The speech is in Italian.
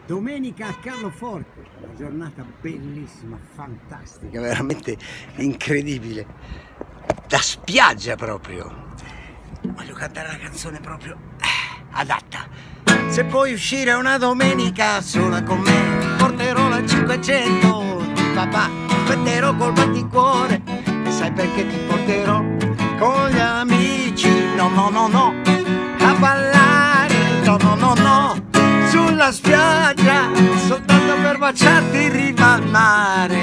Domenica a Carloforte, una giornata bellissima, fantastica, veramente incredibile, da spiaggia proprio. Voglio cantare una canzone proprio adatta. Se puoi uscire una domenica sola con me, porterò la 500 di papà, aspetterò col batticuore e sai perché ti porterò con gli amici, no, a ballare, no, sulla spiaggia, soltanto per baciarti in riva al mare.